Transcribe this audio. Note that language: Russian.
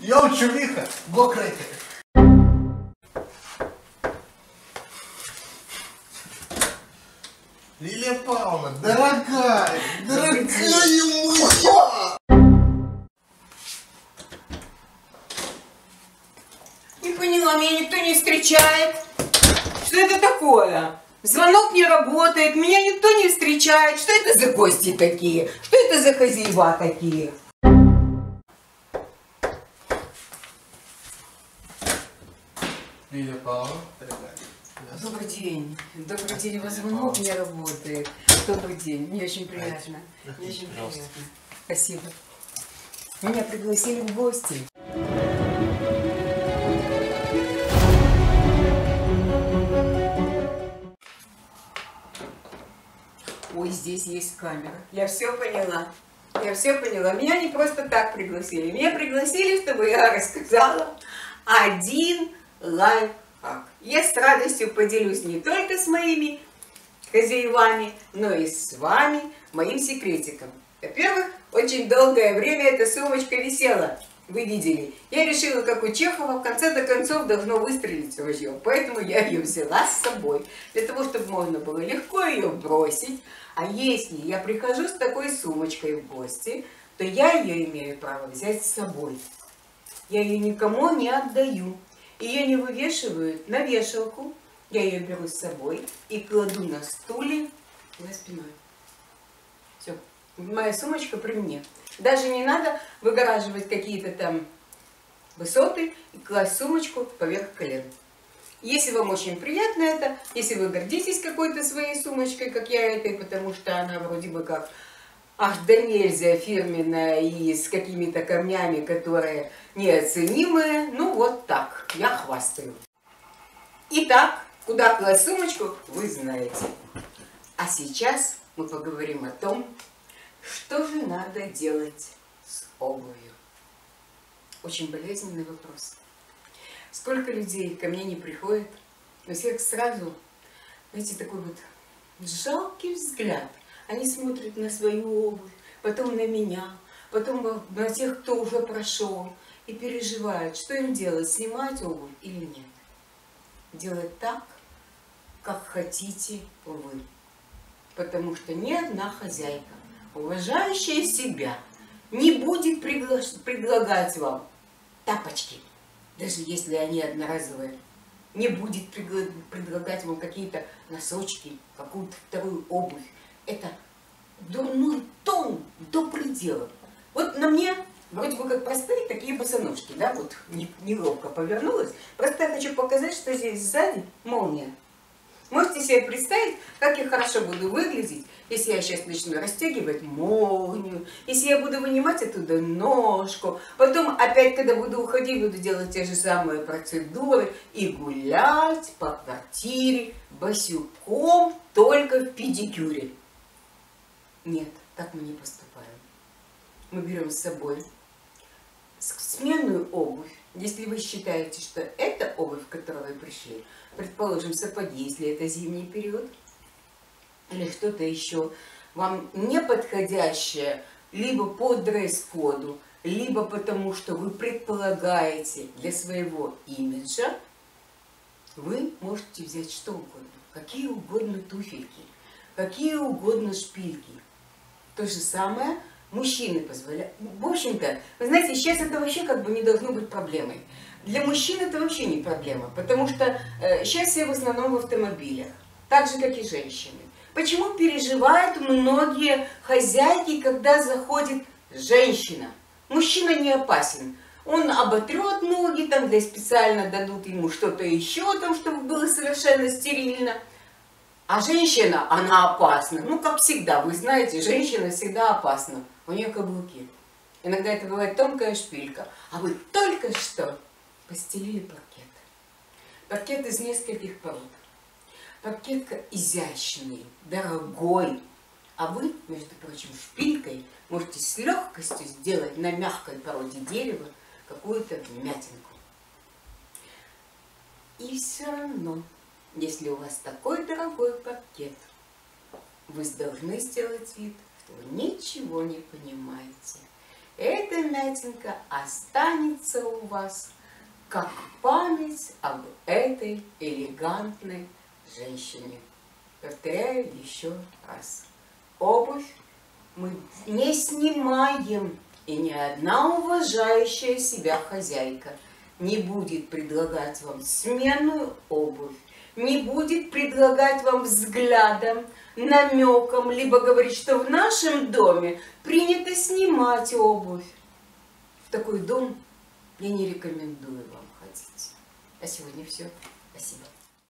Йоу, чувиха, мокрайте. Лилия Павловна, дорогая моя! Не поняла, меня никто не встречает. Что это такое? Звонок не работает, меня никто не встречает. Что это за гости такие? Что это за хозяева такие? Лилия Павловна, дорогая. Добрый день. Добрый день. У вас звонок не работает. Добрый день. Мне очень приятно. Мне очень приятно. Спасибо. Меня пригласили в гости. Ой, здесь есть камера. Я все поняла. Я все поняла. Меня не просто так пригласили. Меня пригласили, чтобы я рассказала один лайфхак. Я с радостью поделюсь не только с моими хозяевами, но и с вами моим секретиком. Во-первых, очень долгое время эта сумочка висела. Вы видели. Я решила, как у Чехова, в конце концов должно выстрелить ружье. Поэтому я ее взяла с собой. Для того, чтобы можно было легко ее бросить. А если я прихожу с такой сумочкой в гости, то я ее имею право взять с собой. Я ее никому не отдаю. Ее не вывешивают на вешалку. Я ее беру с собой и кладу на стуле за спиной. Все. Моя сумочка при мне. Даже не надо выгораживать какие-то там высоты и класть сумочку поверх колен. Если вам очень приятно это, если вы гордитесь какой-то своей сумочкой, как я этой, потому что она вроде бы как аж да нельзя фирменная и с какими-то камнями, которые неоценимые, ну вот так, я хвастаю. Итак, куда класть сумочку, вы знаете. А сейчас мы поговорим о том, что же надо делать с обувью. Очень болезненный вопрос. Сколько людей ко мне не приходит, у всех сразу, знаете, такой вот жалкий взгляд. Они смотрят на свою обувь, потом на меня, потом на тех, кто уже прошел, и переживают, что им делать, снимать обувь или нет. Делать так, как хотите вы. Потому что ни одна хозяйка, уважающая себя, не будет предлагать вам тапочки, даже если они одноразовые, не будет предлагать вам какие-то носочки, какую-то вторую обувь. Это дурной тон до предела. Вот на мне вроде бы как простые такие босоножки, да, вот неловко повернулась. Просто я хочу показать, что здесь сзади молния. Можете себе представить, как я хорошо буду выглядеть, если я сейчас начну расстегивать молнию, если я буду вынимать оттуда ножку, потом опять, когда буду уходить, буду делать те же самые процедуры и гулять по квартире босиком, только в педикюре. Нет, так мы не поступаем. Мы берем с собой сменную обувь. Если вы считаете, что это обувь, в которой вы пришли, предположим, сапоги, если это зимний период, или что-то еще, вам не подходящее либо по дресс-коду, либо потому, что вы предполагаете для своего имиджа, вы можете взять что угодно, какие угодно туфельки, какие угодно шпильки. То же самое мужчины позволяют. В общем-то, вы знаете, сейчас это вообще как бы не должно быть проблемой. Для мужчин это вообще не проблема, потому что сейчас все в основном в автомобилях, так же, как и женщины. Почему переживают многие хозяйки, когда заходит женщина? Мужчина не опасен. Он оботрет ноги, там для специально дадут ему что-то еще, там, чтобы было совершенно стерильно. А женщина, она опасна. Ну, как всегда, вы знаете, женщина всегда опасна. У нее каблуки. Иногда это бывает тонкая шпилька. А вы только что постелили паркет. Паркет из нескольких пород. Паркет изящный, дорогой. А вы, между прочим, шпилькой можете с легкостью сделать на мягкой породе дерева какую-то вмятинку. И все равно, если у вас такой дорогой паркет, вы должны сделать вид, что вы ничего не понимаете. эта мятинка останется у вас как память об этой элегантной женщине. Повторяю еще раз. Обувь мы не снимаем, и ни одна уважающая себя хозяйка не будет предлагать вам сменную обувь, не будет предлагать вам взглядом, намеком, либо говорить, что в нашем доме принято снимать обувь. В такой дом я не рекомендую вам ходить. А сегодня все. Спасибо.